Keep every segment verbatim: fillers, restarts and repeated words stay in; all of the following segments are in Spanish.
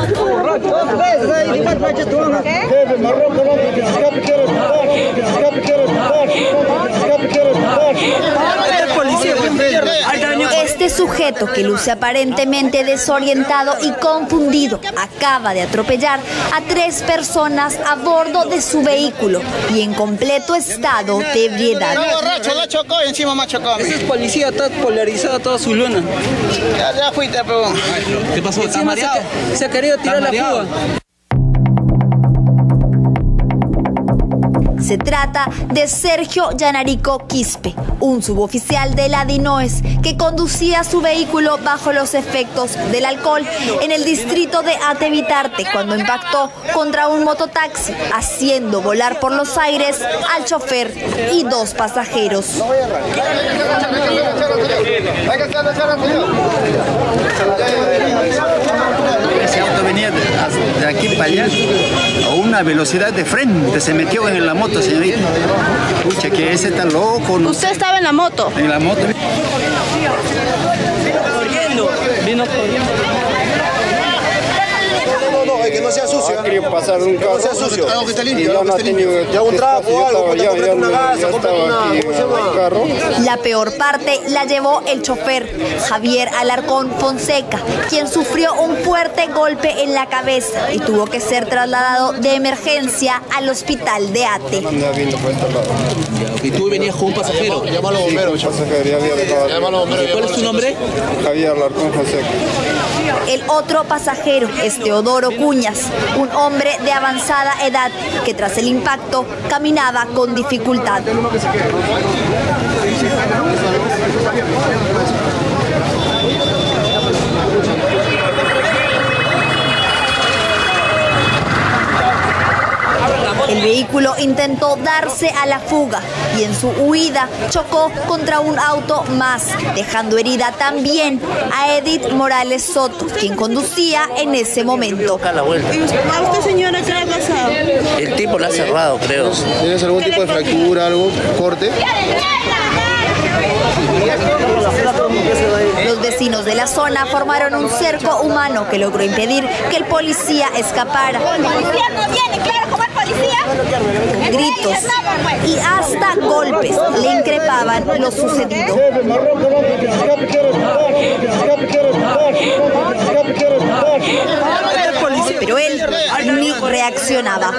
Este sujeto, que luce aparentemente desorientado y confundido, acaba de atropellar a tres personas a bordo de su vehículo y en completo estado de ebriedad. No, borracho, la chocó y encima me chocó. Ese es policía, está polarizada toda su luna. Ya, ya fuiste, pero... ¿Qué pasó? ¿Estás mareado? Se, se ha querido tirar la fuga. Se trata de Sergio Yanarico Quispe, un suboficial de la DINOES que conducía su vehículo bajo los efectos del alcohol en el distrito de Atevitarte cuando impactó contra un mototaxi, haciendo volar por los aires al chofer y dos pasajeros. Ese auto venía de, de aquí para allá a una velocidad de frente, se metió en la moto, señorita. Pucha, que ese está loco. ¿No? ¿Usted estaba en la moto? En la moto. Vino corriendo, vino corriendo. No, no, que no sea sucio. Ha querido pasar un carro. No sea sucio. Algo que está limpio. Ya no ha tenido. Ya un trapo, algo, cómprate una gasa, cómprate una. Carro. La peor parte la llevó el chofer, Javier Alarcón Fonseca, quien sufrió un fuerte golpe en la cabeza y tuvo que ser trasladado de emergencia al hospital de Ate. ¿Y tú venías con un pasajero? Llama a los bomberos. Sí, pasajero, ya había dejado. Llama a los bomberos. ¿Cuál es tu nombre? Javier Alarcón Fonseca. El otro pasajero es Teodoro Cuñas, un hombre de avanzada edad que tras el impacto caminaba con dificultad. El vehículo intentó darse a la fuga y en su huida chocó contra un auto más, dejando herida también a Edith Morales Soto, quien conducía en ese momento. ¿A usted, señora, qué le ha pasado? El tipo la ha cerrado, creo. ¿Tienes algún tipo de fractura, algo, corte? Los vecinos de la zona formaron un cerco humano que logró impedir que el policía escapara. ¿El policía no viene, claro, como el policía? Con gritos y hasta golpes le increpaban lo sucedido. Pero él ni reaccionaba.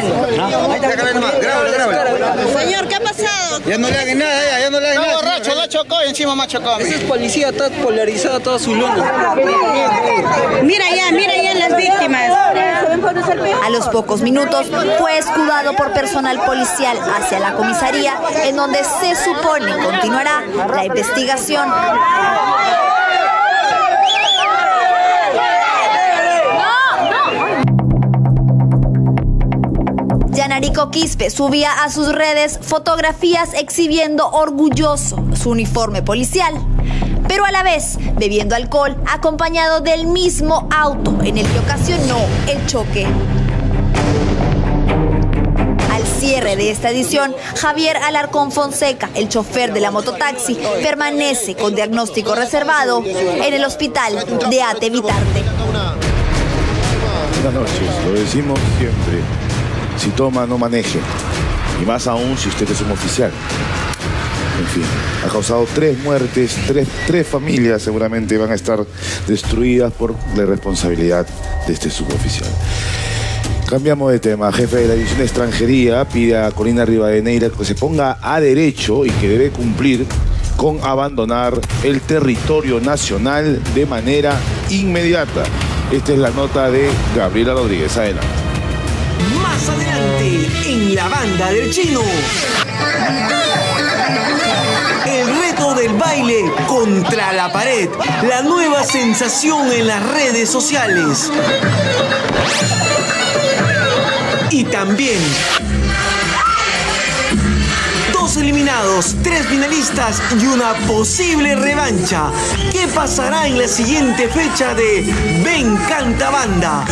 Señor, ¿qué ha pasado? Ya no le hagan nada, ya, ya no le hagan nada. No, borracho, la chocó y encima me chocó. Ese es policía, está polarizada toda su luna. Mira ya, mira ya las víctimas. A los pocos minutos fue escudado por personal policial hacia la comisaría, en donde se supone continuará la investigación. Yanarico Quispe subía a sus redes fotografías exhibiendo orgulloso su uniforme policial, pero a la vez bebiendo alcohol acompañado del mismo auto en el que ocasionó el choque. Al cierre de esta edición, Javier Alarcón Fonseca, el chofer de la mototaxi, permanece con diagnóstico reservado en el hospital de Atevitarte. Buenas noches, lo decimos siempre. Si toma, no maneje. Y más aún si usted es un oficial. En fin, ha causado tres muertes, tres, tres familias seguramente van a estar destruidas por la responsabilidad de este suboficial. Cambiamos de tema. Jefe de la División de Extranjería pide a Corina Rivadeneira que se ponga a derecho y que debe cumplir con abandonar el territorio nacional de manera inmediata. Esta es la nota de Gabriela Rodríguez. Adelante. Más adelante, en la banda del chino. El reto del baile contra la pared. La nueva sensación en las redes sociales. Y también... dos eliminados, tres finalistas y una posible revancha. ¿Qué pasará en la siguiente fecha de Ven Canta Banda?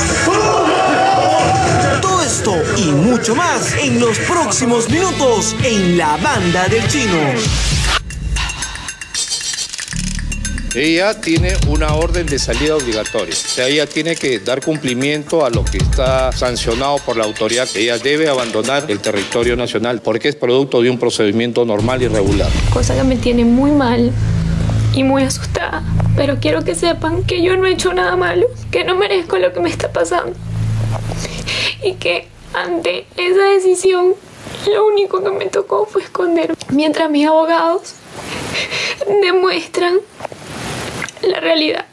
Todo esto y mucho más en los próximos minutos en la banda del chino. Ella tiene una orden de salida obligatoria. O sea, ella tiene que dar cumplimiento a lo que está sancionado por la autoridad. Ella debe abandonar el territorio nacional porque es producto de un procedimiento normal y regular. Cosa que me tiene muy mal y muy asustada. Pero quiero que sepan que yo no he hecho nada malo, que no merezco lo que me está pasando. Y que ante esa decisión, lo único que me tocó fue esconderme. Mientras mis abogados demuestran la realidad.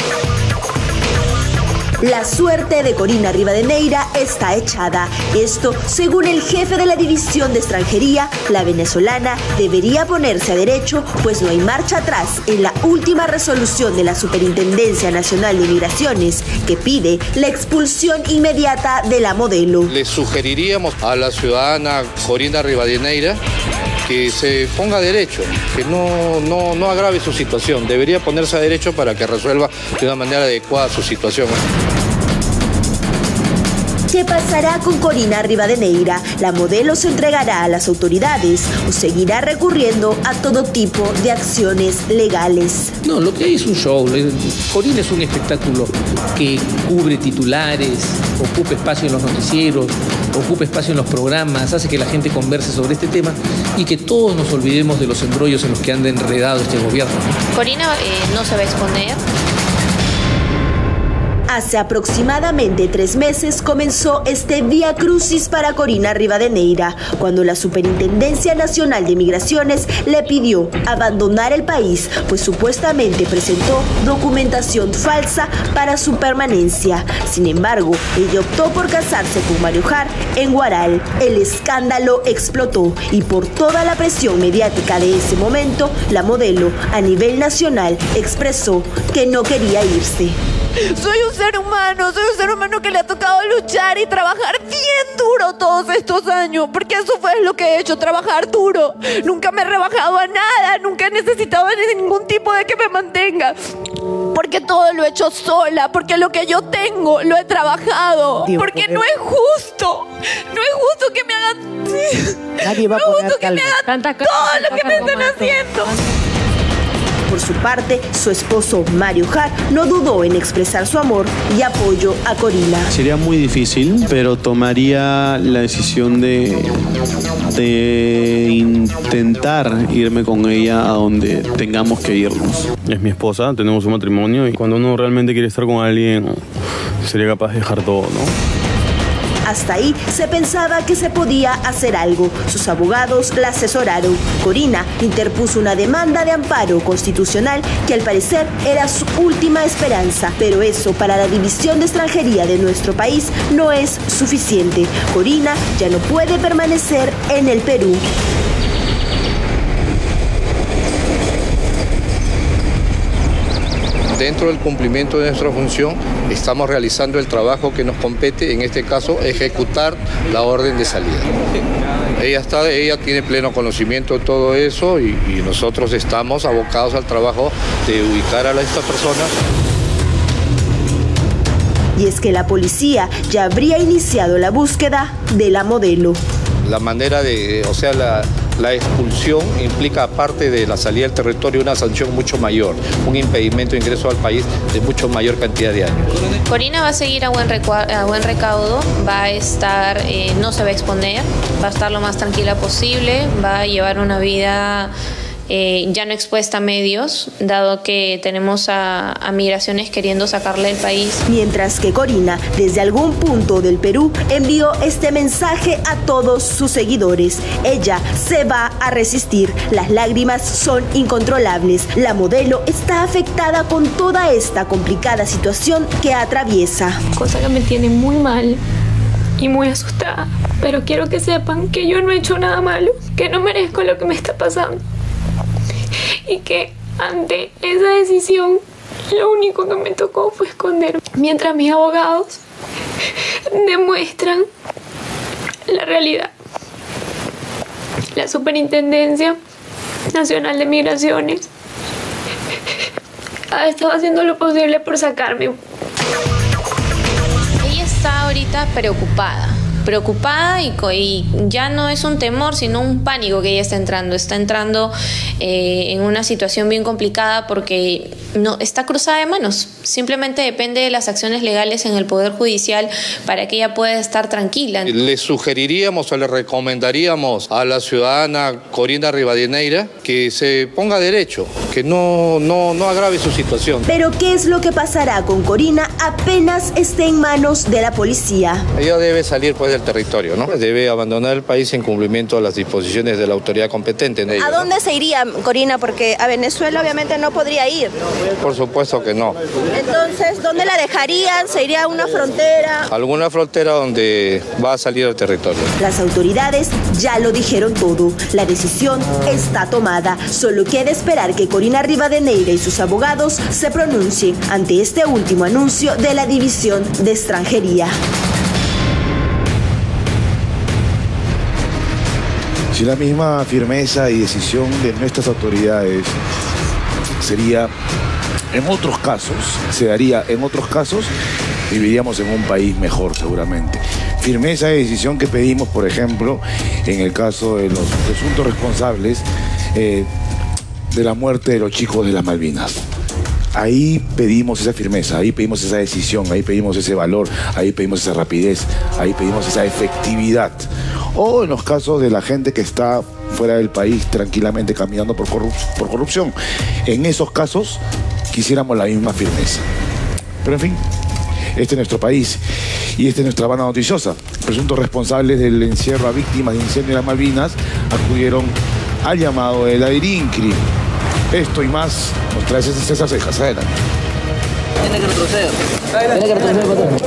La suerte de Corina Rivadeneira está echada. Esto, según el jefe de la División de Extranjería, la venezolana debería ponerse a derecho, pues no hay marcha atrás en la última resolución de la Superintendencia Nacional de Migraciones, que pide la expulsión inmediata de la modelo. Le sugeriríamos a la ciudadana Corina Rivadeneira que se ponga a derecho, que no, no, no agrave su situación. Debería ponerse a derecho para que resuelva de una manera adecuada su situación. ¿Qué pasará con Corina Rivadeneira? ¿La modelo se entregará a las autoridades o seguirá recurriendo a todo tipo de acciones legales? No, lo que hay es un show. Corina es un espectáculo que cubre titulares, ocupa espacio en los noticieros, ocupa espacio en los programas, hace que la gente converse sobre este tema y que todos nos olvidemos de los embrollos en los que anda enredado este gobierno. Corina eh, no se va a exponer. Hace aproximadamente tres meses comenzó este vía crucis para Corina Rivadeneira, cuando la Superintendencia Nacional de Migraciones le pidió abandonar el país, pues supuestamente presentó documentación falsa para su permanencia. Sin embargo, ella optó por casarse con Mario Jar en Huaral. El escándalo explotó y por toda la presión mediática de ese momento, la modelo a nivel nacional expresó que no quería irse. Soy un ser humano, soy un ser humano que le ha tocado luchar y trabajar bien duro todos estos años, porque eso fue lo que he hecho, trabajar duro. Nunca me he rebajado a nada, nunca he necesitado de ningún tipo de que me mantenga, porque todo lo he hecho sola, porque lo que yo tengo lo he trabajado, porque no es justo, no es justo que me hagan, Nadie va a no es poner justo que me hagan todo lo que me están haciendo. Por su parte, su esposo Mario Jar no dudó en expresar su amor y apoyo a Corina. Sería muy difícil, pero tomaría la decisión de, de intentar irme con ella a donde tengamos que irnos. Es mi esposa, tenemos un matrimonio y cuando uno realmente quiere estar con alguien, sería capaz de dejar todo, ¿no? Hasta ahí se pensaba que se podía hacer algo. Sus abogados la asesoraron. Corina interpuso una demanda de amparo constitucional que al parecer era su última esperanza. Pero eso para la División de Extranjería de nuestro país no es suficiente. Corina ya no puede permanecer en el Perú. Dentro del cumplimiento de nuestra función, estamos realizando el trabajo que nos compete, en este caso, ejecutar la orden de salida. Ella, está, ella tiene pleno conocimiento de todo eso y, y nosotros estamos abocados al trabajo de ubicar a esta persona. Y es que la policía ya habría iniciado la búsqueda de la modelo. La manera de, o sea, la, la expulsión implica, aparte de la salida del territorio, una sanción mucho mayor, un impedimento de ingreso al país de mucho mayor cantidad de años. Corina va a seguir a buen, a buen recaudo, va a estar, eh, no se va a exponer, va a estar lo más tranquila posible, va a llevar una vida eh, ya no expuesta a medios, dado que tenemos a, a migraciones queriendo sacarle del país. Mientras que Corina, desde algún punto del Perú, envió este mensaje a todos sus seguidores. Ella se va a resistir. Las lágrimas son incontrolables. La modelo está afectada con toda esta complicada situación que atraviesa. Cosa que me tiene muy mal y muy asustada. Pero quiero que sepan que yo no he hecho nada malo, que no merezco lo que me está pasando. Y que ante esa decisión, lo único que me tocó fue esconderme. Mientras mis abogados demuestran la realidad. La Superintendencia Nacional de Migraciones ha estado haciendo lo posible por sacarme. Ella está ahorita preocupada. preocupada y, y ya no es un temor, sino un pánico que ella está entrando. Está entrando eh, en una situación bien complicada porque no está cruzada de manos. Simplemente depende de las acciones legales en el Poder Judicial para que ella pueda estar tranquila. Le sugeriríamos o le recomendaríamos a la ciudadana Corina Rivadeneira que se ponga derecho, que no, no, no agrave su situación. Pero ¿qué es lo que pasará con Corina apenas esté en manos de la policía? Ella debe salir pues del territorio, ¿no? Debe abandonar el país en cumplimiento a las disposiciones de la autoridad competente en ello. ¿A dónde se iría Corina? Porque a Venezuela obviamente no podría ir. Por supuesto que no. Entonces, ¿dónde la dejarían? ¿Se iría a una frontera? Alguna frontera donde va a salir del territorio. Las autoridades ya lo dijeron todo. La decisión está tomada. Solo queda esperar que Corina Rivadeneira y sus abogados se pronuncien ante este último anuncio de la División de Extranjería. Si la misma firmeza y decisión de nuestras autoridades sería en otros casos, se daría en otros casos, viviríamos en un país mejor seguramente. Firmeza y decisión que pedimos, por ejemplo, en el caso de los presuntos responsables eh, de la muerte de los chicos de las Malvinas. Ahí pedimos esa firmeza, ahí pedimos esa decisión, ahí pedimos ese valor, ahí pedimos esa rapidez, ahí pedimos esa efectividad. O en los casos de la gente que está fuera del país tranquilamente caminando por, corrup por corrupción. En esos casos quisiéramos la misma firmeza. Pero en fin, este es nuestro país y esta es nuestra banda noticiosa. Presuntos responsables del encierro a víctimas de incendio de las Malvinas acudieron al llamado de la DIRINCRI. Esto y más nos trae César Cejas. Adelante. Tiene que retroceder. Tiene que retroceder.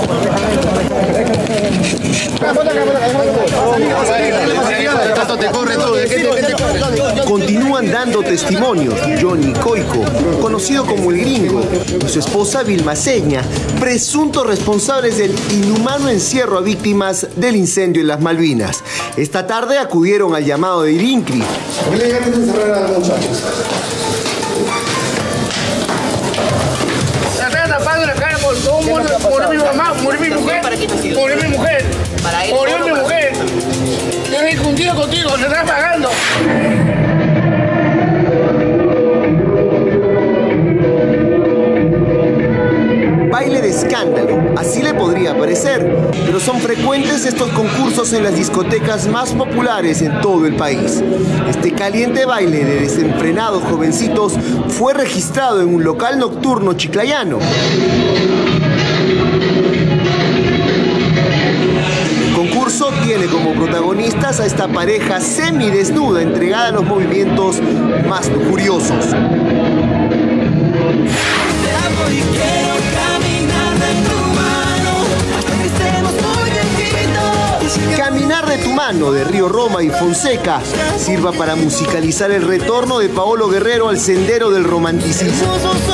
Continúan dando testimonios Johnny Coico, conocido como El Gringo, y su esposa Vilma Seña, presuntos responsables del inhumano encierro a víctimas del incendio en las Malvinas. Esta tarde acudieron al llamado de DIRINCRI. ¿Por qué le dejaron encerrar a los muchachos? Tapando la cara por todo mundo, por mi mamá, por mi mujer, por mi mujer, por mi mujer. Yo he discutido contigo, se está pagando. Baile de escándalo, así le podría parecer, pero son frecuentes estos concursos en las discotecas más populares en todo el país. Este caliente baile de desenfrenados jovencitos fue registrado en un local nocturno chiclayano. El concurso tiene como protagonistas a esta pareja semidesnuda entregada a los movimientos más lujuriosos. Caminar de tu mano de Río Roma y Fonseca sirva para musicalizar el retorno de Paolo Guerrero al sendero del romanticismo.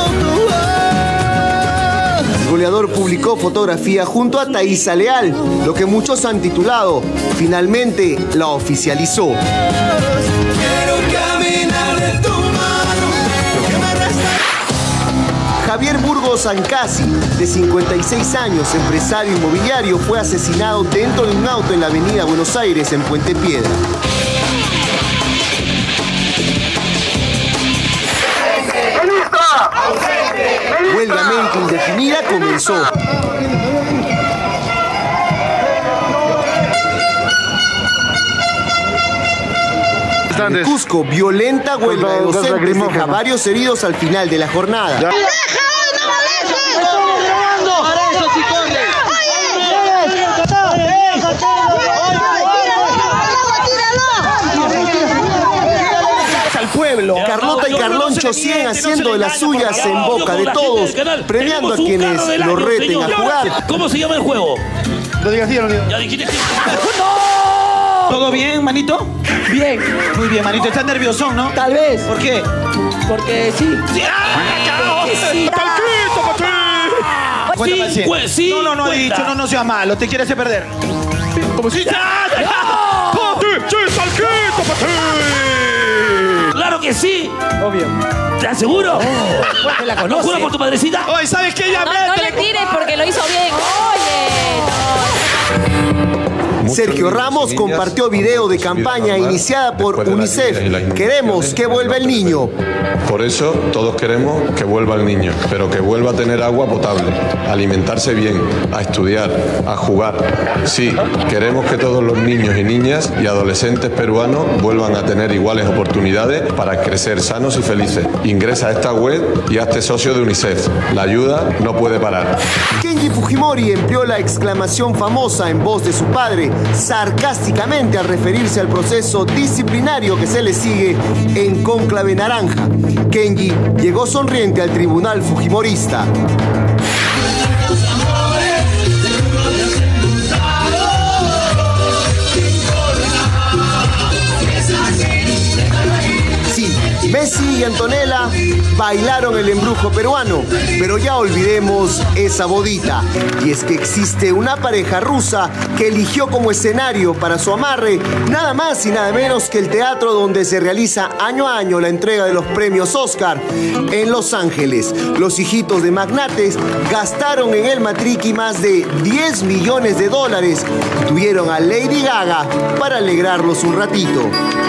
El goleador publicó fotografía junto a Thaisa Leal, lo que muchos han titulado "Finalmente la oficializó". Javier Burgos Ancasi, de cincuenta y seis años, empresario inmobiliario, fue asesinado dentro de un auto en la avenida Buenos Aires, en Puente Piedra. Huelga médica indefinida comenzó. En Cusco, violenta huelga de docentes deja varios heridos al final de la jornada. Al pueblo, Carlota y Carloncho siguen haciendo de las suyas en boca de todos, premiando a quienes lo reten a jugar. ¿Cómo se llama el juego? Lo digas así, lo digas. Ya dijiste que... ¿Todo bien, manito? Bien. Muy bien, manito. ¿Estás nerviosón, no? Tal vez. ¿Por qué? Porque sí. ¡Sí! ¡Ah, sí! ¡Talquito, papi! Cuéntame al cien. Pues sí. No, no, no he dicho. No, no seas malo. Te quieres hacer perder. ¿Cómo si? ¡Papi! ¡Sí, talquito, papi! ¡Claro que sí! Obvio. ¿Te aseguro? Oh, ¿te la conoces? ¿Juro por tu madrecita? Oye, ¿sabes qué? Ya no, no le tires porque lo hizo bien. Oye. No. Sergio Ramos compartió video de campaña iniciada por UNICEF. Queremos que vuelva el niño. Por eso todos queremos que vuelva el niño, pero que vuelva a tener agua potable, a alimentarse bien, a estudiar, a jugar. Sí, queremos que todos los niños y niñas y adolescentes peruanos vuelvan a tener iguales oportunidades para crecer sanos y felices. Ingresa a esta web y hazte socio de UNICEF. La ayuda no puede parar. Kenji Fujimori empleó la exclamación famosa en voz de su padre, sarcásticamente al referirse al proceso disciplinario que se le sigue en Cónclave Naranja. Kenji llegó sonriente al tribunal fujimorista. Messi y Antonella bailaron el embrujo peruano, pero ya olvidemos esa bodita. Y es que existe una pareja rusa que eligió como escenario para su amarre nada más y nada menos que el teatro donde se realiza año a año la entrega de los premios Oscar en Los Ángeles. Los hijitos de magnates gastaron en el matriqui más de diez millones de dólares y tuvieron a Lady Gaga para alegrarlos un ratito.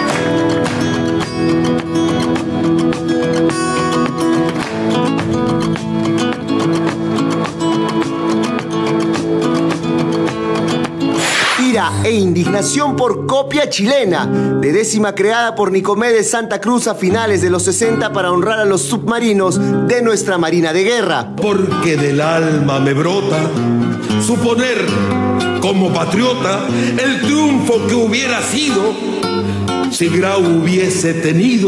Ira e indignación por copia chilena, de décima creada por Nicomedes Santa Cruz a finales de los sesenta para honrar a los submarinos de nuestra Marina de Guerra. Porque del alma me brota suponer como patriota el triunfo que hubiera sido si Grau hubiese tenido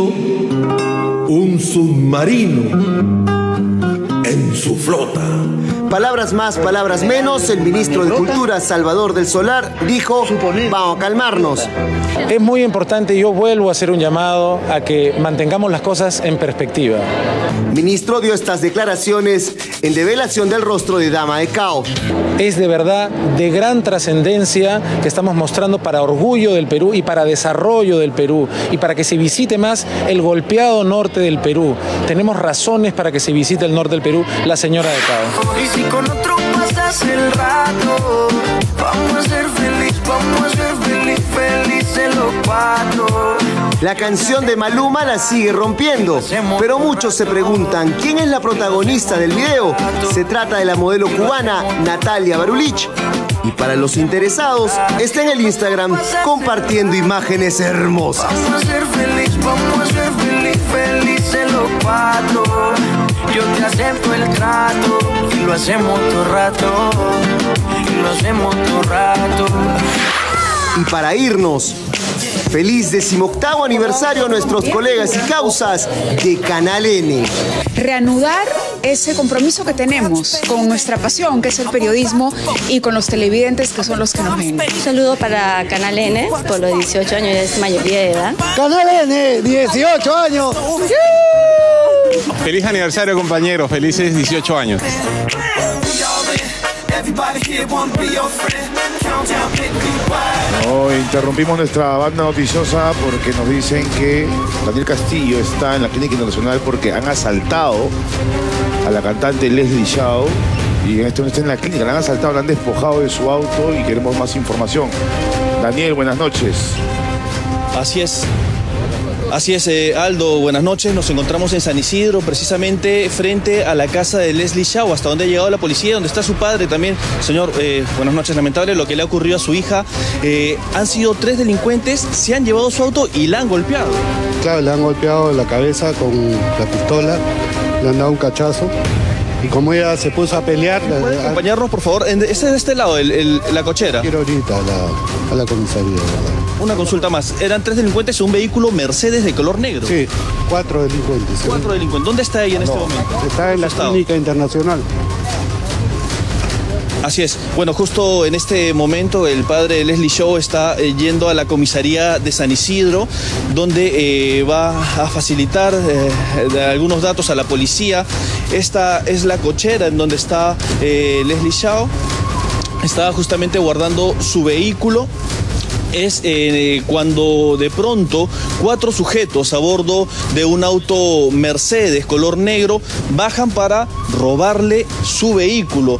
un submarino en su flota. Palabras más, palabras menos, el ministro de Cultura, Salvador del Solar, dijo, vamos a calmarnos. Es muy importante, yo vuelvo a hacer un llamado a que mantengamos las cosas en perspectiva. Ministro dio estas declaraciones en develación del rostro de Dama de Cao. Es de verdad de gran trascendencia que estamos mostrando para orgullo del Perú y para desarrollo del Perú y para que se visite más el golpeado norte del Perú. Tenemos razones para que se visite el norte del Perú, la señora de Cao. Y si con otro pasas el rato, vamos a ser feliz, vamos a ser feliz, felices los cuatro. La canción de Maluma la sigue rompiendo, pero muchos se preguntan quién es la protagonista del video. Se trata de la modelo cubana Natalia Barulich. Y para los interesados, está en el Instagram compartiendo imágenes hermosas. Vamos a ser feliz, vamos a ser feliz, felices los cuatro. Yo te acepto el trato y lo hacemos todo rato, y lo hacemos todo rato. Y para irnos, feliz decimoctavo aniversario a nuestros colegas y causas de Canal N. Reanudar ese compromiso que tenemos con nuestra pasión, que es el periodismo, y con los televidentes, que son los que nos ven. Un saludo para Canal N, por los dieciocho años, es mayoría de edad. Canal N, dieciocho años. Feliz aniversario, compañeros, felices dieciocho años. No, interrumpimos nuestra banda noticiosa porque nos dicen que Daniel Castillo está en la Clínica Internacional porque han asaltado a la cantante Leslie Chao y en este momento está en la clínica, la han asaltado, la han despojado de su auto y queremos más información. Daniel, buenas noches. Así es. Así es, eh, Aldo, buenas noches. Nos encontramos en San Isidro, precisamente frente a la casa de Leslie Chao, hasta donde ha llegado la policía, donde está su padre también. Señor, eh, buenas noches. Lamentable lo que le ha ocurrido a su hija. Eh, han sido tres delincuentes, se han llevado su auto y la han golpeado. Claro, le han golpeado la cabeza con la pistola, le han dado un cachazo. Y como ella se puso a pelear... ¿Puede acompañarnos, por favor? Este es de este lado, el, el, la cochera. Quiero ahorita a la, a la comisaría, ¿verdad? Una consulta más. Eran tres delincuentes en un vehículo Mercedes de color negro. Sí, cuatro delincuentes. ¿Sí? Cuatro delincuentes. ¿Dónde está ella en no, este momento? Está en la Clínica Internacional. Así es. Bueno, justo en este momento el padre de Leslie Chao está eh, yendo a la comisaría de San Isidro, donde eh, va a facilitar eh, algunos datos a la policía. Esta es la cochera en donde está eh, Leslie Chao. Estaba justamente guardando su vehículo. Es eh, cuando de pronto cuatro sujetos a bordo de un auto Mercedes color negro bajan para robarle su vehículo.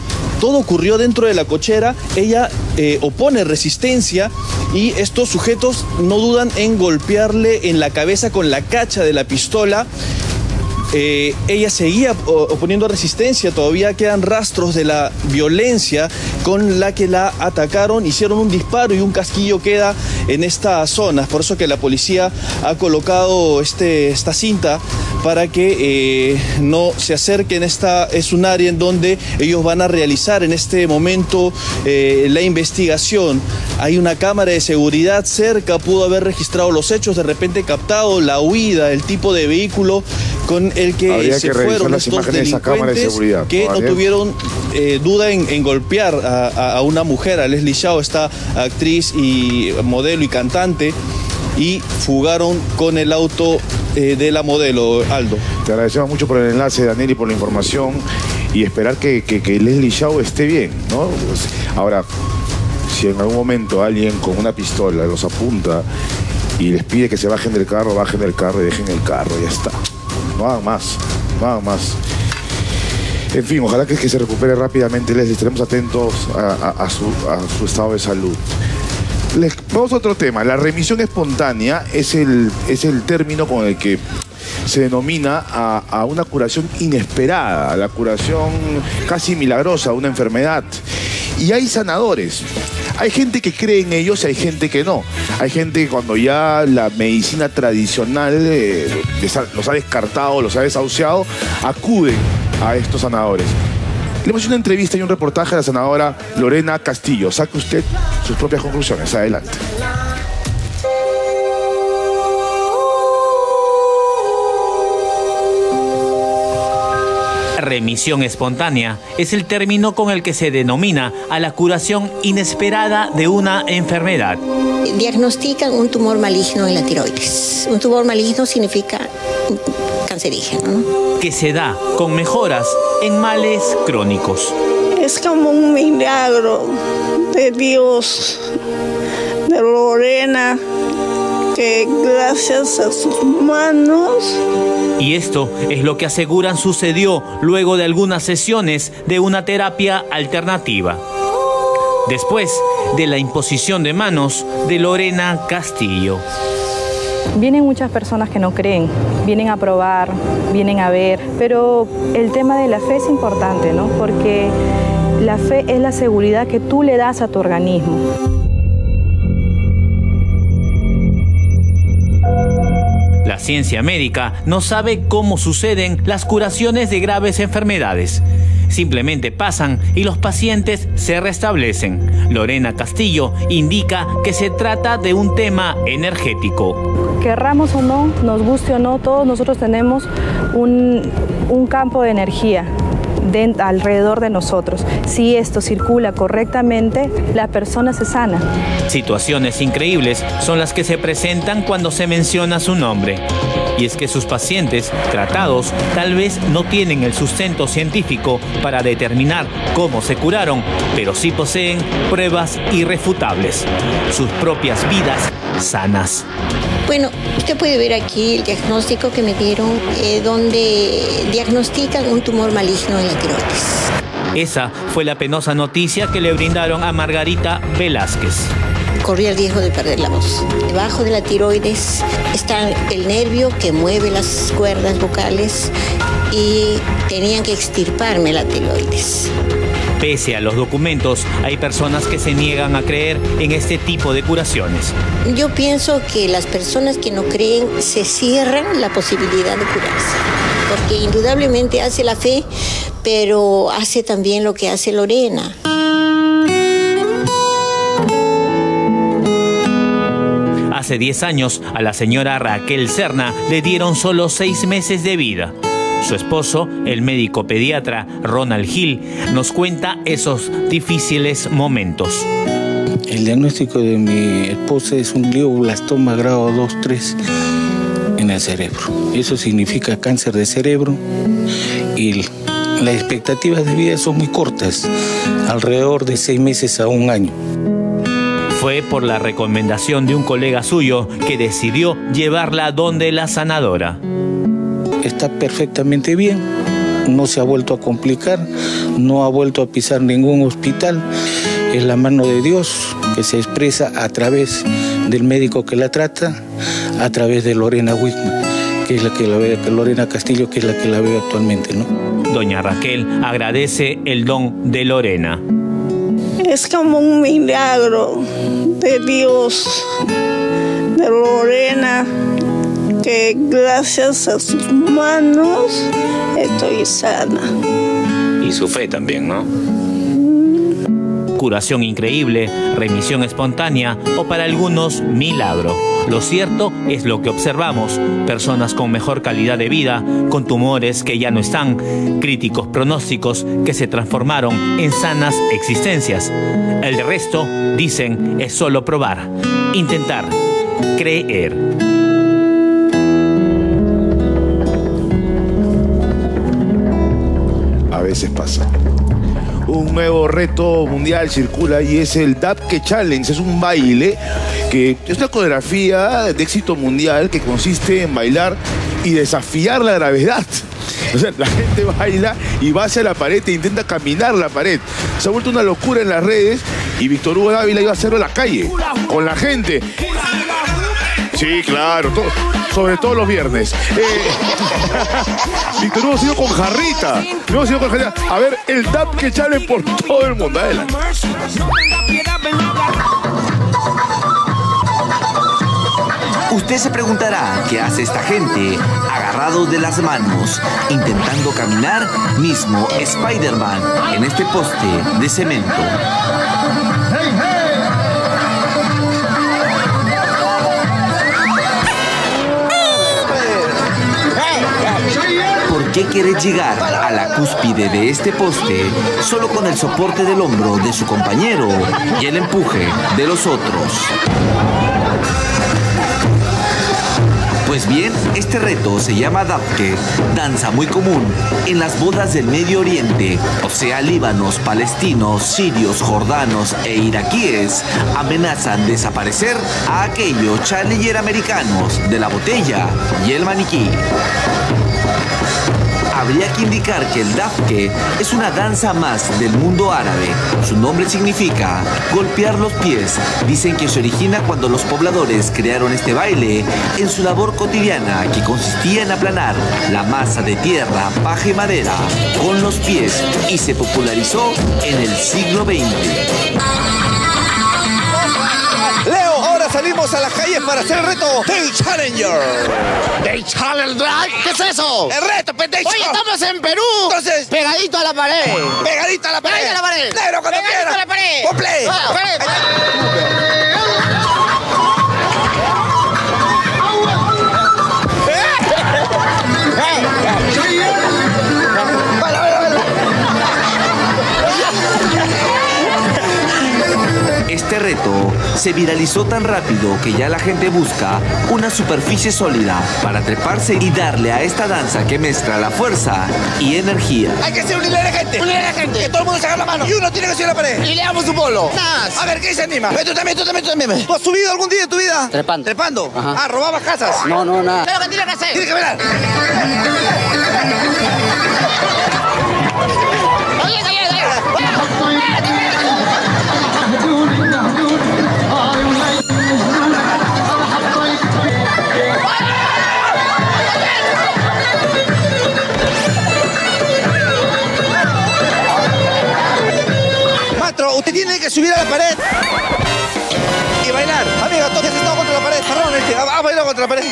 todo ocurrió dentro de la cochera. Ella eh, opone resistencia y estos sujetos no dudan en golpearle en la cabeza con la cacha de la pistola. Eh, ella seguía oponiendo resistencia, todavía quedan rastros de la violencia con la que la atacaron, hicieron un disparo y un casquillo queda en esta zona. Por eso que la policía ha colocado este, esta cinta para que eh, no se acerquen. Esta es un área en donde ellos van a realizar en este momento eh, la investigación. Hay una cámara de seguridad cerca, pudo haber registrado los hechos, de repente captado la huida, el tipo de vehículo con el que Habría se que revisar fueron las estos imágenes de esa cámara de delincuentes seguridad, que ¿no, no Ariel? tuvieron eh, duda en, en golpear a, a, a una mujer, a Leslie Chao, esta actriz y modelo y cantante, y fugaron con el auto eh, de la modelo, Aldo. Te agradecemos mucho por el enlace, Daniel, y por la información, y esperar que, que, que Leslie Chao esté bien, ¿no? Pues, ahora, si en algún momento alguien con una pistola los apunta y les pide que se bajen del carro, bajen del carro y dejen el carro, ya está. No hagan más, no hagan más. En fin, ojalá que, que se recupere rápidamente Leslie. Estaremos atentos a, a, a, su, a su estado de salud. Les, vamos a otro tema. La remisión espontánea es el, es el término con el que se denomina a, a una curación inesperada, a la curación casi milagrosa de una enfermedad. Y hay sanadores. Hay gente que cree en ellos y hay gente que no. Hay gente que cuando ya la medicina tradicional eh, los ha descartado, los ha desahuciado, acuden a estos sanadores. Le hemos hecho una entrevista y un reportaje a la sanadora Lorena Castillo. Saque usted sus propias conclusiones. Adelante. Remisión espontánea es el término con el que se denomina a la curación inesperada de una enfermedad. Diagnostican un tumor maligno en la tiroides. Un tumor maligno significa cancerígeno, ¿no? Que se da con mejoras en males crónicos. Es como un milagro de Dios, de Lorena, que gracias a sus manos. Y esto es lo que aseguran sucedió luego de algunas sesiones de una terapia alternativa. Después de la imposición de manos de Lorena Castillo. Vienen muchas personas que no creen, vienen a probar, vienen a ver, pero el tema de la fe es importante, ¿no? Porque la fe es la seguridad que tú le das a tu organismo. La ciencia médica no sabe cómo suceden las curaciones de graves enfermedades. Simplemente pasan y los pacientes se restablecen. Lorena Castillo indica que se trata de un tema energético. Querramos o no, nos guste o no, todos nosotros tenemos un, un campo de energía de, alrededor de nosotros. Si esto circula correctamente, la persona se sana. Situaciones increíbles son las que se presentan cuando se menciona su nombre. Y es que sus pacientes tratados tal vez no tienen el sustento científico para determinar cómo se curaron, pero sí poseen pruebas irrefutables, sus propias vidas sanas. Bueno, usted puede ver aquí el diagnóstico que me dieron, eh, donde diagnostican un tumor maligno en la tiroides. Esa fue la penosa noticia que le brindaron a Margarita Velázquez. Corría el riesgo de perder la voz. Debajo de la tiroides está el nervio que mueve las cuerdas vocales y tenían que extirparme la tiroides. Pese a los documentos, hay personas que se niegan a creer en este tipo de curaciones. Yo pienso que las personas que no creen se cierran la posibilidad de curarse, porque indudablemente hace la fe, pero hace también lo que hace Lorena. Hace diez años, a la señora Raquel Serna le dieron solo seis meses de vida. Su esposo, el médico pediatra Ronald Gil, nos cuenta esos difíciles momentos. El diagnóstico de mi esposa es un glioblastoma grado dos tres en el cerebro. Eso significa cáncer de cerebro y las expectativas de vida son muy cortas, alrededor de seis meses a un año. Fue por la recomendación de un colega suyo que decidió llevarla donde la sanadora. Está perfectamente bien, no se ha vuelto a complicar, no ha vuelto a pisar ningún hospital. Es la mano de Dios que se expresa a través del médico que la trata, a través de Lorena Wickman, que es la que la ve, Lorena Castillo, que es la que la ve actualmente, ¿no? Doña Raquel agradece el don de Lorena. Es como un milagro de Dios, de Lorena, que gracias a sus manos estoy sana. Y su fe también, ¿no? Curación increíble, remisión espontánea o para algunos milagro. Lo cierto es lo que observamos: personas con mejor calidad de vida, con tumores que ya no están, críticos pronósticos que se transformaron en sanas existencias. El resto, dicen, es solo probar, intentar, creer. A veces pasa. Un nuevo reto mundial circula y es el Dapke Challenge. Es un baile que es una coreografía de éxito mundial que consiste en bailar y desafiar la gravedad. O sea, la gente baila y va hacia la pared e intenta caminar la pared. Se ha vuelto una locura en las redes y Víctor Hugo Dávila iba a hacerlo en la calle, con la gente. Sí, claro, todo, sobre todo los viernes. Eh, Víctor Hugo ha sido con jarrita. No ha sido con jarrita. A ver, el Dapke Challenge por todo el mundo. Adelante. Usted se preguntará qué hace esta gente agarrados de las manos, intentando caminar, mismo Spider-Man en este poste de cemento. ¿Por qué quiere llegar a la cúspide de este poste solo con el soporte del hombro de su compañero y el empuje de los otros? Pues bien, este reto se llama Dapke, danza muy común en las bodas del Medio Oriente, o sea, líbanos, palestinos, sirios, jordanos e iraquíes amenazan desaparecer a aquellos challenger americanos de la botella y el maniquí. Habría que indicar que el Dapke es una danza más del mundo árabe. Su nombre significa golpear los pies. Dicen que se origina cuando los pobladores crearon este baile en su labor cotidiana, que consistía en aplanar la masa de tierra, paja y madera con los pies, y se popularizó en el siglo veinte. Leo, ahora salimos a las calles para hacer el reto del Challenger. ¿Del Challenger? ¿Qué es eso? El reto, pendejo. Oye, estamos en Perú. Entonces, pegadito a la pared. Pegadito a la pared. Pegadito a la pared. Negro, cuando pegadito quiera. a la pared. Pon play. Ah, pared. Este reto se viralizó tan rápido que ya la gente busca una superficie sólida para treparse y darle a esta danza que mezcla la fuerza y energía. Hay que ser un líder de gente. Un líder de gente. Que todo el mundo se haga la mano. Y uno tiene que subir a la pared. Y le damos un bolo. Nas. A ver, ¿qué se anima? Tú también, tú también, tú también. ¿Tú has subido algún día en tu vida? Trepando. ¿Trepando? Ajá. Ah, ¿robabas casas? No, no, nada. ¿Qué es lo que tiene que hacer? Tiene que velar. Oye, oye, oye. Maestro, usted tiene que subir a la pared y bailar. Amiga, tú has estado contra la pared. Perdón, este, ha bailado contra la pared.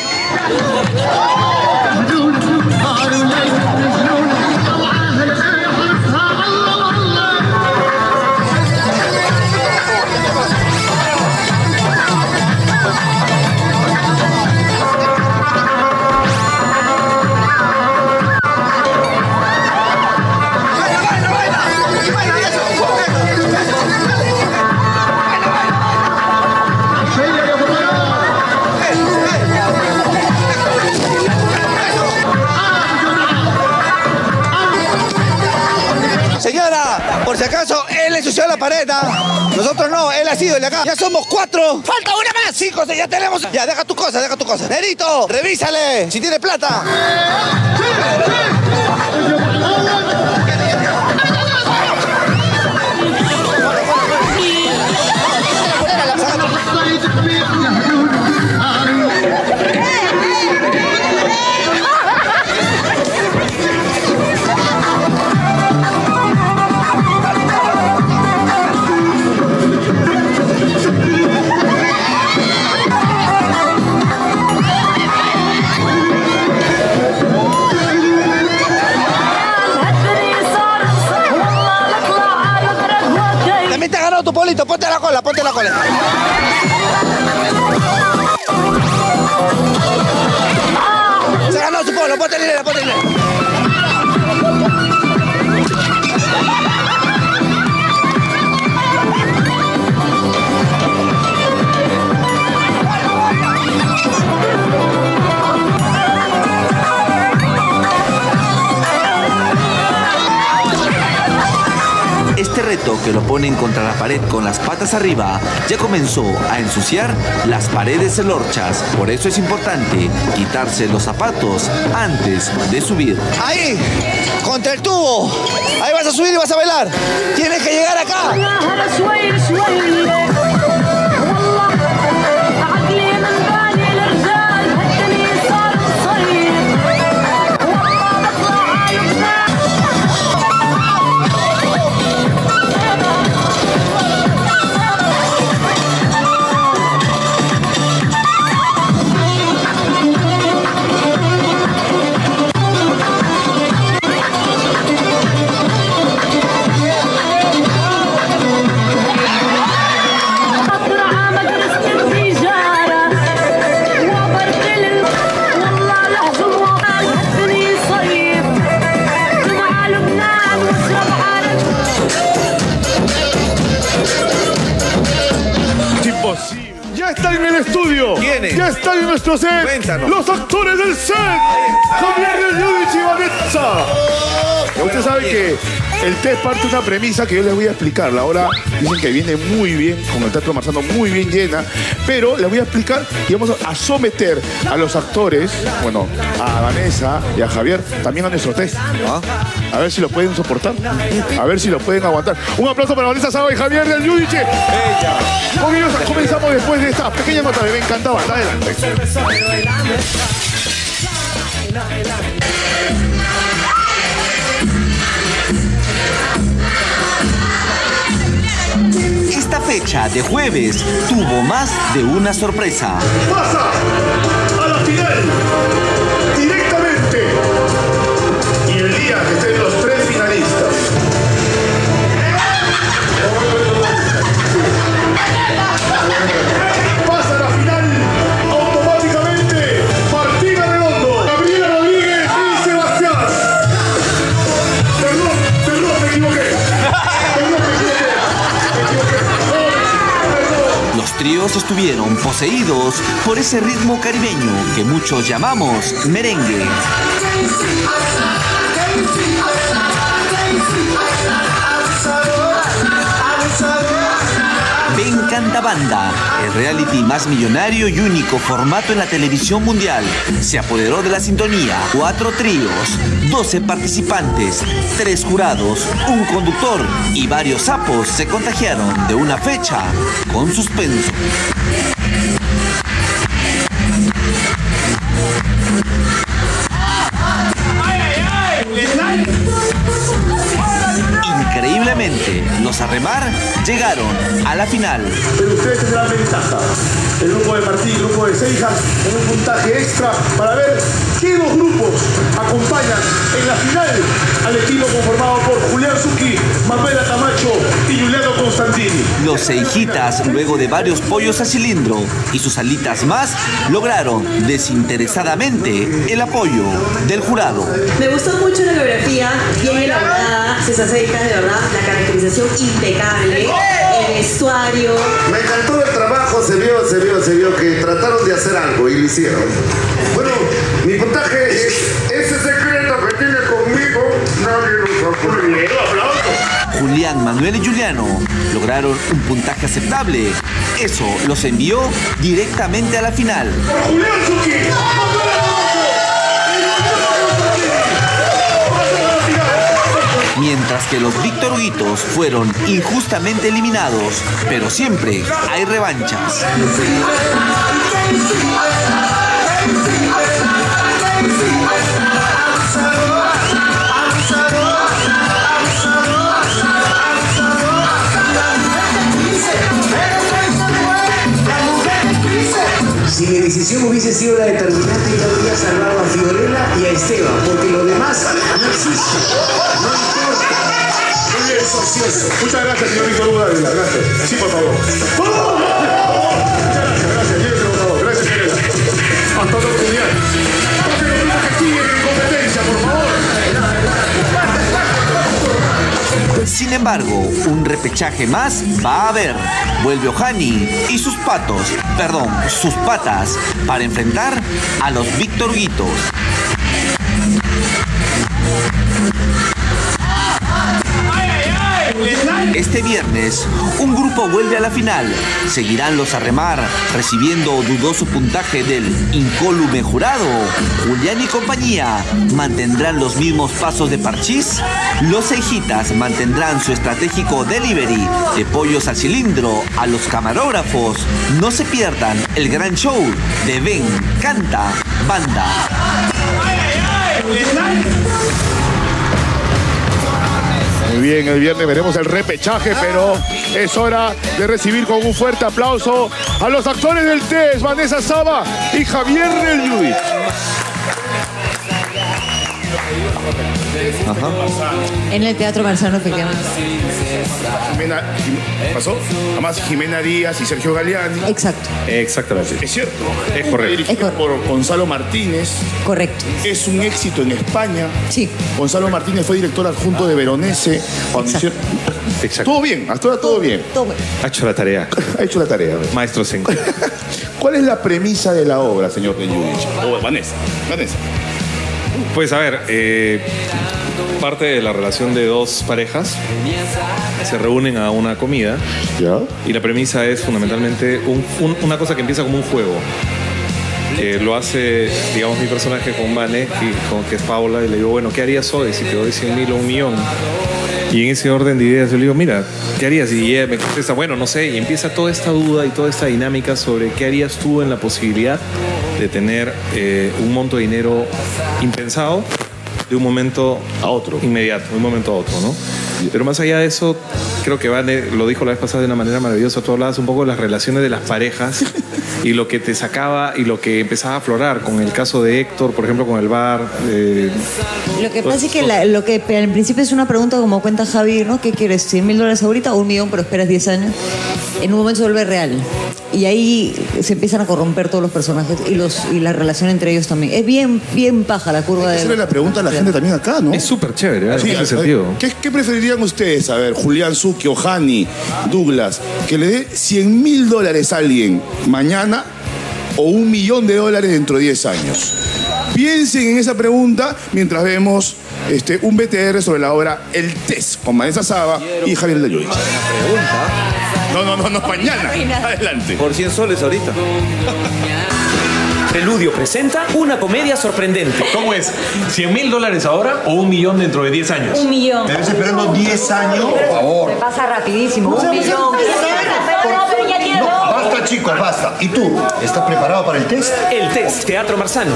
Señora, por si acaso, él ensució la pared, ¿ah? Nosotros no, él ha sido el de acá. Ya somos cuatro. ¡Falta una más! Cinco, ya tenemos. Ya, deja tu cosa, deja tu cosa. Nerito, revísale si tiene plata. ganado tu polito, ponte la cola, ponte la cola. Se ganó su polo, ponte el dinero, ponte el dinero. Este reto, que lo ponen contra la pared con las patas arriba, ya comenzó a ensuciar las paredes elorchas. Por eso es importante quitarse los zapatos antes de subir. Ahí, contra el tubo. Ahí vas a subir y vas a bailar. Tienes que llegar acá. Ya está en el estudio. ¿Quiénes? Ya están en nuestro set. Cuéntanos. Los actores del set. Javier Yudich y Vanessa. Ya usted sabe que el test parte de una premisa que yo les voy a explicar. La hora dicen que viene muy bien, con el Teatro Marzano muy bien llena, pero les voy a explicar y vamos a someter a los actores, bueno, a Vanessa y a Javier, también a nuestro test. A ver si lo pueden soportar, a ver si lo pueden aguantar. Un aplauso para Vanessa Saba y Javier del Yudich. Con ellos comenzamos después de esta pequeña nota de Me Encanta Banda. Adelante. Esta fecha de jueves tuvo más de una sorpresa. Pasa a la final directamente. Y el día que estén los tres finalistas. Pasa a la final automáticamente Martina Redondo, Gabriela Rodríguez y Sebastián. Perdón, perdón, me equivoqué. Perdón, me equivoqué. Me equivoqué. Los tríos estuvieron poseídos por ese ritmo caribeño que muchos llamamos merengue. Me Encanta Banda, el reality más millonario y único formato en la televisión mundial, se apoderó de la sintonía. Cuatro tríos, doce participantes, tres jurados, un conductor y varios sapos se contagiaron de una fecha con suspenso. Increíblemente, los Arremar llegaron a la final. Pero ustedes tendrán ventaja. El grupo de Martí, el grupo de Seijas, con un puntaje extra para ver qué dos grupos acompañan en la final al equipo conformado por Julián Zucchi, Manuela Camacho y Juliano Constantini. Los Seijitas, luego de varios pollos a cilindro y sus alitas más, lograron desinteresadamente el apoyo del jurado. Me gustó mucho la coreografía, bien elaborada, César Seijas, de verdad, la caracterización impecable, el vestuario. Me encantó el trabajo, se vio, se vio, se vio que trataron de hacer algo y lo hicieron. Bueno, mi puntaje es ese secreto que tiene conmigo, nadie lo sabe. Julián, Manuel y Juliano lograron un puntaje aceptable. Eso los envió directamente a la final. ¡Julián Zucchi! Mientras que los Víctor Huguitos fueron injustamente eliminados, pero siempre hay revanchas. Si mi decisión hubiese sido la determinante, ya habría salvado a Fiorella y a Esteban, porque lo demás no existe, no importa. Muy bien. Muchas gracias, señor Víctor Hugo Dávila. Gracias. Sí, por favor. Muchas gracias, gracias. Llévese, por favor. Gracias, señora. Hasta otra oportunidad. Pasen los grupos que siguen en competencia, por favor. Sin embargo, un repechaje más va a haber. Vuelve Ojani y sus patos, perdón, sus patas, para enfrentar a los Víctor Huguitos. Este viernes, un grupo vuelve a la final. Seguirán los a remar, recibiendo dudoso puntaje del incólume jurado. Julián y compañía mantendrán los mismos pasos de Parchís. Los Eijitas mantendrán su estratégico delivery de pollos al cilindro a los camarógrafos. No se pierdan el gran show de Ven, Canta, Banda. Muy bien, el viernes veremos el repechaje, pero es hora de recibir con un fuerte aplauso a los actores del test, Vanessa Saba y Javier del Yudit. Ajá. En el Teatro Marzano, efectivamente. Jimena, ¿pasó? Además, Jimena Díaz y Sergio Galeani. Exacto. Exactamente. Es cierto. Es correcto. Dirigido Es correcto. por Gonzalo Martínez. Correcto. Es un éxito en España. Sí. Gonzalo Martínez fue director adjunto de Veronese. Cuando hicieron... Exacto. Todo bien, hasta ahora todo bien. Todo bien. Ha hecho la tarea. Ha hecho la tarea. Maestro Senko. ¿Cuál es la premisa de la obra, señor Penyudich? O Vanessa. Vanessa. Pues a ver, eh, parte de la relación de dos parejas se reúnen a una comida. ¿Ya? Y la premisa es fundamentalmente un- un- una cosa que empieza como un juego. Que lo hace, digamos, mi personaje con Vane, y con, que es Paula, y le digo, bueno, ¿qué harías hoy si te doy cien mil o un millón? Y en ese orden de ideas yo le digo, mira, ¿qué harías? Y ella me contesta, bueno, no sé, y empieza toda esta duda y toda esta dinámica sobre qué harías tú en la posibilidad de tener eh, un monto de dinero impensado de un momento a otro. Inmediato, de un momento a otro, ¿no? Pero más allá de eso, creo que Vane lo dijo la vez pasada de una manera maravillosa. Tú hablabas un poco de las relaciones de las parejas y lo que te sacaba y lo que empezaba a aflorar con el caso de Héctor, por ejemplo, con el bar. Eh, Lo que pasa es que la- lo que al principio es una pregunta como cuenta Javi, ¿no? ¿Qué quieres? ¿cien mil dólares ahorita o un millón pero esperas diez años? En un momento se vuelve real. Y ahí se empiezan a corromper todos los personajes y los y la relación entre ellos también. Es bien, bien paja la curva de... Esa es la pregunta a la gente también acá, ¿no? es súper chévere, ¿eh? Sí, en a- ese a- sentido. ¿qué, qué preferirían ustedes? A ver, Julián Zucchi, Ojani, Douglas, que le dé cien mil dólares a alguien mañana o un millón de dólares dentro de diez años. Piensen en esa pregunta mientras vemos este, un B T R sobre la obra El Test con Vanessa Saba y Javier del Yudich. No, no, no, no, mañana. Adelante. Por cien soles ahorita. Preludio presenta una comedia sorprendente. ¿Cómo es? ¿cien mil dólares ahora o un millón dentro de diez años? Un millón. Te ves esperando diez años, por favor. Me pasa rapidísimo. Un millón. No, pero ya tiene No, dos. basta, chicos, basta. ¿Y tú? ¿Estás preparado para el test? El Test, Teatro Marzano.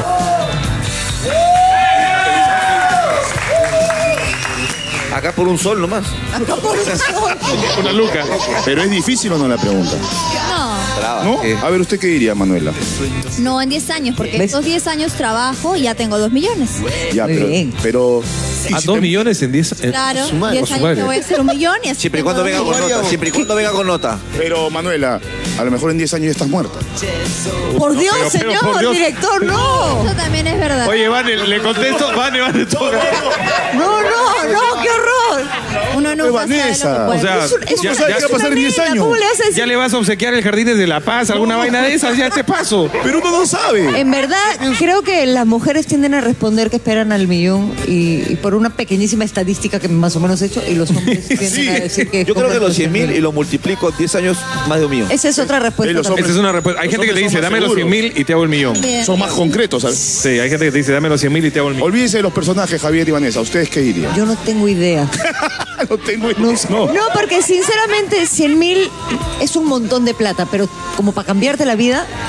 Acá por un sol nomás. Acá por un sol. Una luca. Pero es difícil o no la pregunta. No, ¿No? A ver, ¿usted qué diría, Manuela? no en diez años, porque estos diez años trabajo y ya tengo dos millones. Ya, Muy pero, bien. pero ¿A dos millones en diez? en- Claro, su madre, diez su años madre. que voy a hacer un millón y así Siempre y tengo cuando dos venga con millones. nota. Siempre y cuando venga con nota. Pero, Manuela, a lo mejor en diez años ya estás muerta. Por Dios, pero, pero, señor, por Dios. director, no. Eso también es verdad. Oye, Vane, le contesto, Vane, Vane, toca. No, no, no, qué horror. Uno nunca Vanessa. sabe lo que O puede. sea, Es un- es ya, un- ¿Sabes qué va a ya- pasar en diez años? ¿Cómo le vas a decir? ya le vas a obsequiar el Jardines de la Paz, alguna vaina de esas, ya te paso. Pero uno no sabe. En verdad, creo que las mujeres tienden a responder que esperan al millón y, y por una pequeñísima estadística que más o menos he hecho, y los hombres tienden Sí. a decir que... Yo creo que compran los cien mil y lo multiplico diez años, más de un millón. Esa es otra respuesta. Eh, los también. Esa es una respuesta. Hay Los gente que te hombres dice, son más dame los cien seguros. mil y te hago el millón. Bien. Son más concretos, ¿sabes? Sí, hay gente que te dice, dame los cien mil y te hago el millón. Olvídense de los personajes, Javier y Vanessa. ¿Ustedes qué dirían? Yo no tengo idea. no tengo No, no. no, porque sinceramente cien mil es un montón de plata, pero como para cambiarte la vida,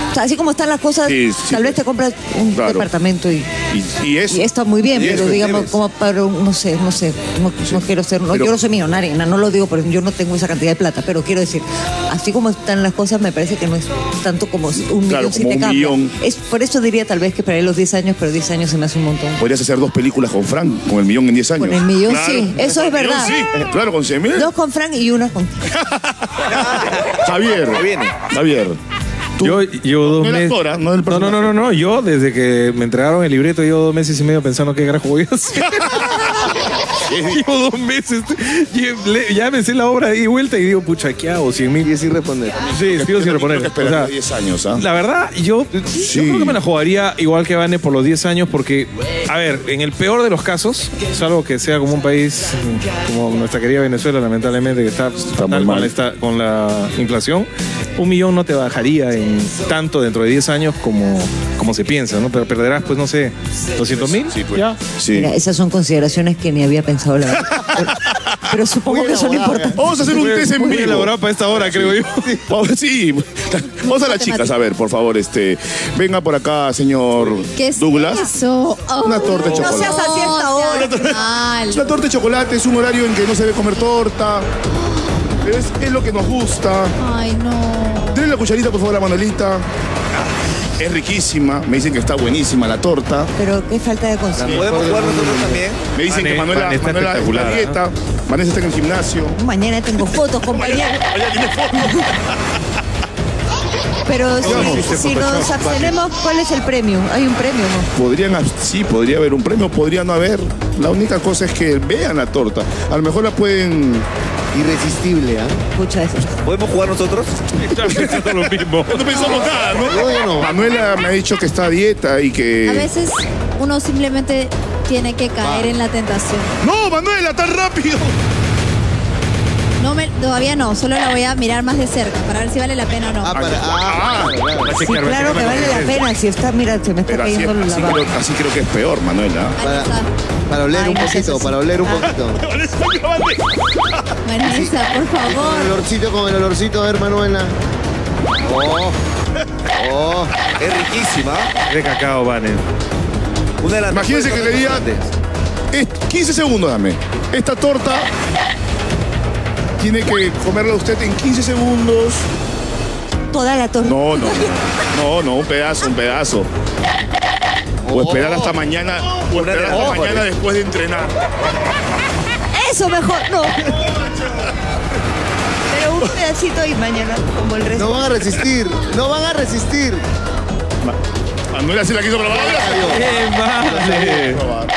O sea, así como están las cosas, Sí, sí, tal vez te compras un claro. departamento y, Y, y eso. y está muy bien, y pero eso, digamos, debes. como para, un- no sé, no sé, no, no quiero ser, no, Pero- yo no soy millonaria, no, no lo digo porque yo no tengo esa cantidad de plata, pero quiero decir, así como están las cosas, me parece que no es tanto como un Claro, millón si como te un cambia. millón. Es, por eso diría tal vez que esperaré los diez años, pero diez años se me hace un montón. Podrías hacer dos películas con Frank, con el millón en diez años. Con el millón, Claro. sí, eso es Con el millón, verdad. sí, claro, con cien mil. Dos con Frank y una con... Javier. Javier. Yo, yo dos no el meses. actor, ¿ah? No el no, no, personaje. no, no, no. Yo, desde que me entregaron el libreto, llevo dos meses y medio pensando qué carajo voy a hacer. Llevo dos meses. lle- le- Ya me sé la obra de vuelta y digo, pucha, ¿qué hago? cien mil. Y sin responder. Sí, sigo sin reponer. Creo que O esperar sea, diez años, ¿ah? la verdad, yo, yo creo que me la jugaría igual que Vane por los diez años porque, a ver, en el peor de los casos, salvo que sea como un país como nuestra querida Venezuela, lamentablemente, que está fatal con la, esta- con la inflación, un millón no te bajaría en tanto dentro de diez años como, como se piensa, ¿no? Pero perderás, pues, no sé, doscientos mil. Sí, pues. Ya. Sí. Mira, esas son consideraciones que ni había pensado la verdad. Pero, pero supongo que son importantes. Vamos a hacer un Muy- test en muy vivo. elaborado para esta hora, creo yo. Vamos, sí. Vamos a las chicas, a ver, por favor, este. Venga por acá, señor ¿Qué es Douglas. eso? Oh, Una torta de no chocolate. seas así hasta ahora. Es una torta de chocolate, es un horario en que no se debe comer torta. Pero es, es lo que nos gusta. Ay, no. Denle la cucharita, por favor, a Manuelita. Es riquísima. Me dicen que está buenísima la torta. Pero qué falta de conciencia. ¿Podemos jugar nosotros también? Me dicen Vane- que Manuela, Vane está Manuela está en la espectacular, dieta. Vanessa está en el gimnasio. Mañana tengo fotos, compañero. Allá tiene fotos. Pero si, Vamos. si nos abstenemos, ¿cuál es el premio? ¿Hay un premio no? Podrían, ab- sí, podría haber un premio, podría no haber. La única cosa es que vean la torta. A lo mejor la pueden. Irresistible, ¿ah? Escucha eso. ¿Podemos jugar nosotros? Está lo mismo. No pensamos nada, ¿no? No, yo no. Manuela me ha dicho que está a dieta y que. A veces uno simplemente tiene que caer en la tentación. ¡No, Manuela, tan rápido! No me, todavía no, solo la voy a mirar más de cerca para ver si vale la pena o no. Ah, para, ah, claro, claro. Sí, claro que vale la pena. Si está, mira, se me está Pero así, cayendo la así baba. creo, así creo que es peor, Manuela. Para, Vanessa, para oler Ay, un no seas poquito, así. para oler un Ah. poquito. Vanessa, por Con el favor. olorcito, con el olorcito, a ver, Manuela. Oh, oh, es riquísima. De cacao, Vane. Una de las Imagínense que mejores le diga. tortas es- quince segundos, dame. Esta torta tiene que comerla usted en quince segundos. Toda la torta. No, no, no. No, no, un pedazo, un pedazo. O esperar hasta mañana. O esperar hasta Oh, mañana joder. después de entrenar. Eso mejor, no. Pero un pedacito y mañana, como el resto. No van a resistir, no van a resistir. Ma- Manuela sí la quiso probar. ¡Qué madre!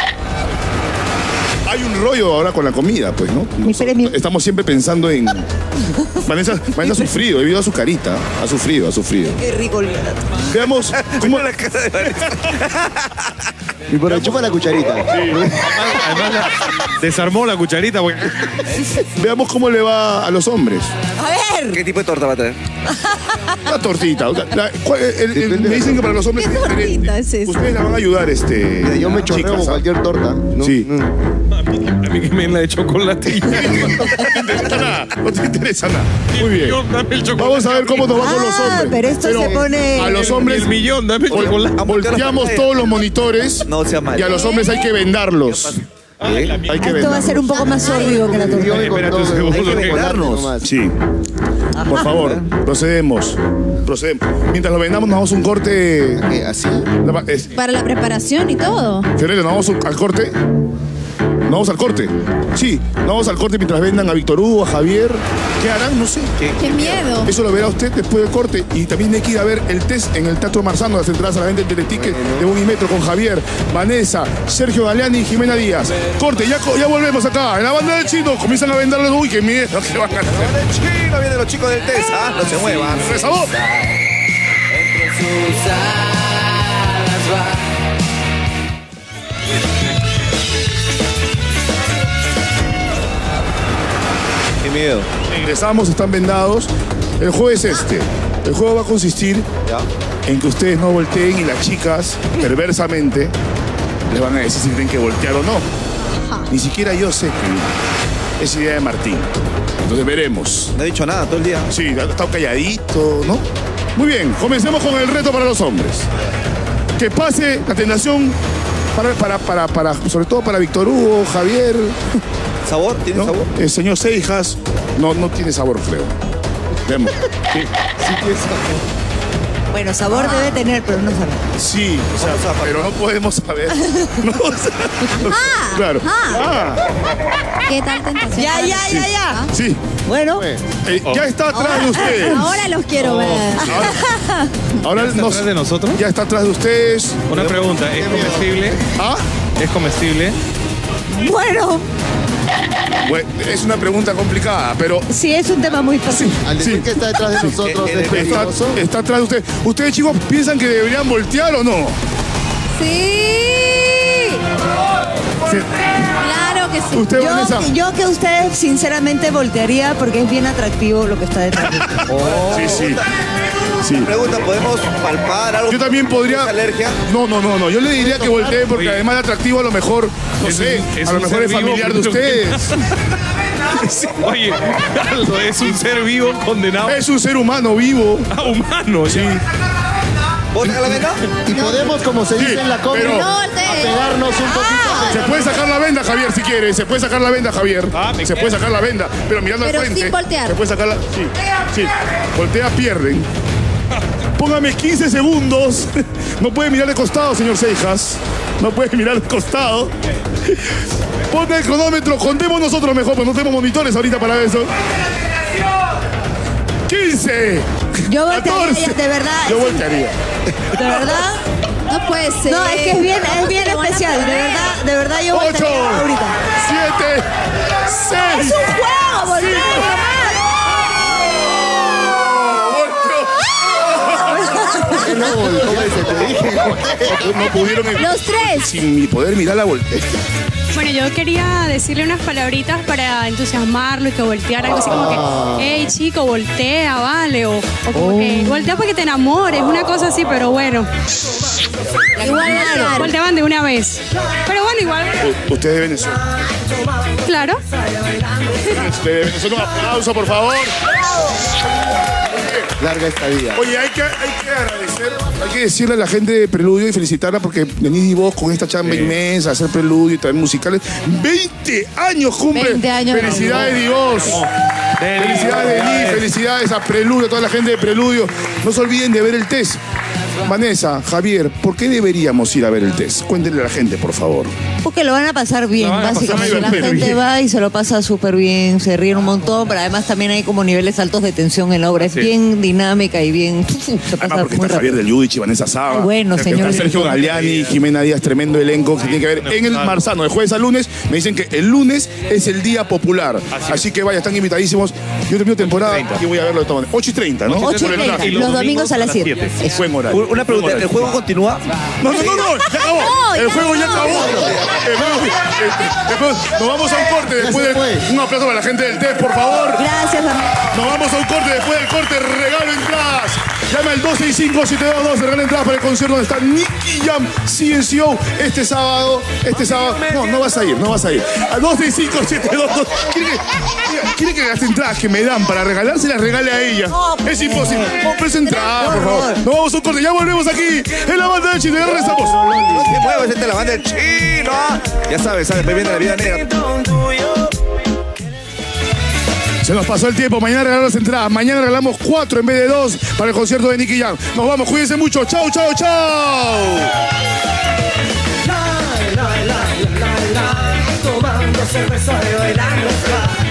Hay un rollo ahora con la comida, pues, ¿no? Mi premio. Estamos siempre pensando en. Vanessa, Vanessa ha sufrido, he visto a su carita. Ha sufrido, ha sufrido. Qué rico el Veamos cómo. la cara de Vanessa. Y por ahí chupa la cucharita. Además, además la- desarmó la cucharita porque Veamos cómo le va a los hombres. A ver. ¿Qué tipo de torta va a tener? Una tortita. o sea, la- cuál- el- el- Depende me de dicen la que para los hombres ¿Qué es diferente. tortita es esa? Ustedes la van a ayudar, este. Mira, yo me chorreo chicas, con ¿ah? cualquier torta. ¿no? Sí. Mm. a mí, a mí que me la de chocolate. No te interesa nada. No te interesa nada. Muy bien. Millón, dame el chocolate. Vamos a ver cómo nos va con los Ah, hombres. pero esto se pone- A los El- hombres. el millón, dame el vol- chocolate. Volteamos todos los monitores. No sea mal. Y a los hombres hay que vendarlos. Hay que Esto va a vendarlos. ser un poco más sórdido que la torta. Yo me Espérate contó, un segundo, hay que que- vendarnos nomás. Sí. Por favor, procedemos. Procedemos. Mientras lo vendamos, nos vamos a un corte. ¿Qué? ¿Así? Es- Para la preparación y todo. Fiorella, ¿nos vamos al corte? ¿Nos vamos al corte? Sí, nos vamos al corte mientras vendan a Víctor Hugo, a Javier. ¿Qué harán? No sé. Qué miedo. Eso lo verá usted después del corte. Y también hay que ir a ver el test en el Teatro Marzano. Las entradas a la venta en Teleticket de Unimetro con Javier, Vanessa, Sergio Galeani y Jimena Díaz. Corte, ya, co- ya volvemos acá. En la banda del chino comienzan a venderlos. Uy, qué miedo que van a hacer. Chino, vienen los chicos del test, ¿ah? No se muevan. ¡Rezabó! Qué miedo. Ingresamos, están vendados. El juego es este. El juego va a consistir Ya. en que ustedes no volteen y las chicas, perversamente, les van a decir si tienen que voltear o no. Ni siquiera yo sé que es idea de Martín. Entonces veremos. No he dicho nada todo el día. Sí, ha estado calladito, ¿no? Muy bien, comencemos con el reto para los hombres. Que pase la tentación para, para, para, para sobre todo para Víctor Hugo, Javier. ¿Sabor? ¿Tiene ¿no? sabor? El señor Seijas no, no tiene sabor, creo. Veamos. Sí, sí tiene sabor. Bueno, sabor Ah. debe tener, pero no sabe. Sí, o sea, pero no podemos saber. No, o sea, Ah, claro. ah. Ah, ¿Qué tal tentación? Ya, para ya, los ya, chicos, ya. ah? sí. Bueno, Eh, ya está atrás de ustedes. Ahora los quiero ver. Ahora ¿Está nos- atrás de nosotros? ya está atrás de ustedes. Una pregunta, ¿es comestible? ¿Ah? ¿Es comestible? bueno, Bueno, es una pregunta complicada, pero sí, es un tema muy fácil. Al decir Sí. que está detrás de nosotros es está, peligroso. está atrás de ustedes. ¿Ustedes, chicos, piensan que deberían voltear o no? Sí. Sí. Claro que sí. ¿Usted, Vanessa? Yo, yo que usted sinceramente voltearía porque es bien atractivo lo que está detrás de usted. Sí, sí. Sí. Pregunta, ¿podemos palpar algo? Yo también podría. ¿Alergia? No, no, no, no. Yo le diría que voltee porque Oye. además de atractivo, a lo mejor, no Es sé, un- es a lo un mejor ser es vivo familiar de que- ustedes. Oye, Aldo, es un ser vivo condenado Es un ser humano vivo. a humano. Sí. ¿Puedo sacar la venda? Y podemos, como se Sí, dice en la cómica, pero- No voltee. pegarnos un poquito. Se puede sacar la venda, Javier, si quiere. Se puede sacar la venda, Javier. Ah, me se queda. puede sacar la venda, pero mirando Pero al frente. sin voltear. Se puede sacar la. Sí, sí. Voltea, pierden. Póngame quince segundos. No puede mirar de costado, señor Seijas. No puede mirar de costado. Ponga el cronómetro. Contemos nosotros mejor, porque no tenemos monitores ahorita para eso. quince. Yo voltearía, catorce. de verdad. Yo voltearía. ¿De verdad? No puede ser. No, es que es bien, es bien Te van a especial. De correr. verdad, de verdad yo ocho. voltearía ahorita. siete. seis. ¡Es un juego, voltea! No, ¿cómo dice? Te dije. No pudieron. Los tres. Sin mi poder mirar la voltea. Bueno, yo quería decirle unas palabritas para entusiasmarlo y que volteara algo así como que, hey chico, voltea, vale, o, o como que voltea para que te enamores, una cosa así, pero bueno, Igual voltear. volteaban de una vez. Pero bueno, igual, Usted es de Venezuela. claro. Usted de Venezuela. Un aplauso, por favor. Larga estadía. Oye, hay que, hay que agradecer, hay que decirle a la gente de Preludio y felicitarla porque venís y vos con esta chamba inmensa, hacer Preludio y también musicales. veinte años cumple. veinte años. Felicidades, Dios. Felicidades, Denis. Felicidades a Preludio, a toda la gente de Preludio. No se olviden de ver el test. Vanessa, Javier, ¿por qué deberíamos ir a ver el test? Cuéntenle a la gente, por favor. Porque lo van a pasar bien, Lo van a pasar básicamente. La súper gente bien. va y se lo pasa súper bien, se ríen un montón, pero además también hay como niveles altos de tensión en la obra. Es Sí. bien dinámica y bien. Se Además, pasa porque muy está Javier rápido. del Yudich y Vanessa Saba. Ay, bueno, Está señor. Sergio Galeani, Jimena Díaz, tremendo elenco que tiene que ver en el Marzano, de jueves a lunes. Me dicen que el lunes es el día popular. Así, que vaya, están invitadísimos. Yo termino temporada y voy a verlo de todas maneras. ocho y treinta, ¿no? ocho y Por el treinta, horario. los domingos a las siete. Es buen horario. Una pregunta, Buen ¿el horario. juego continúa? No, no, no, no, ya acabó. No, el ya juego ya no. acabó. El juego- el- después nos vamos a un corte después se del- fue. un aplauso para la gente del T E P, por favor. Gracias, amigo. Nos vamos a un corte, después del corte regalo entradas. Llama al dos seis cinco, siete dos dos, regala entradas para el concierto donde está Nicky Jam C N C O este sábado. Este sábado. No, no vas a ir, no vas a ir. Al dos seis cinco, siete dos dos. ¿Quiere que, quiere que las entradas que me dan para regalar se las regale a ella? Es imposible. Compres entradas, por favor. Nos vamos a un corte, ya volvemos aquí en la banda de Chile. Ya regresamos. No te muevas, esta es la banda del chino. ¿ah? Ya sabes, sabes, después viene la vida negra. Se nos pasó el tiempo, mañana regalamos entradas, mañana regalamos cuatro en vez de dos para el concierto de Nicky Jam. Nos vamos, cuídense mucho, chau, chau, chau. Tomando cerveza y bailando ska.